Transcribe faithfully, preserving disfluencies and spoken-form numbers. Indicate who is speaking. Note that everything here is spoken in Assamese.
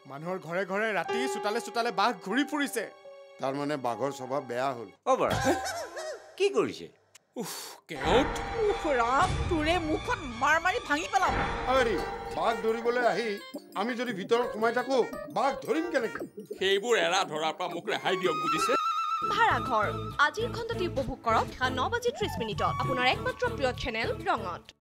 Speaker 1: মানুহৰ ঘৰে ঘৰে ৰাতি চোতালে চোতালে বাঘ ঘূৰি ফুৰিছে
Speaker 2: তাৰ মানে বাঘৰ স্বভাৱ বেয়া হ'ল
Speaker 3: অ বৰা কি কৰিছে
Speaker 1: উফ কেউট
Speaker 4: উফ ৰাম তোৰে মুখত মাৰ মাৰি ভাঙি পেলাম
Speaker 2: আৰে বাঘ ধৰিবলৈ আহি আমি যদি ভিতৰত সোমাই থাকো বাঘ ধৰিম কেনেকে
Speaker 1: সেইবোৰ এৰা ধৰাৰ পৰা মোক ৰেহাই দিয়ক বুজিছে
Speaker 5: ভাড়াঘৰ আজিৰ খণ্ডটি উপভোগ কৰক ন বাজি ত্ৰিশ মিনিটত আপোনাৰ একমাত্ৰ প্ৰিয় চেনেল ৰঙত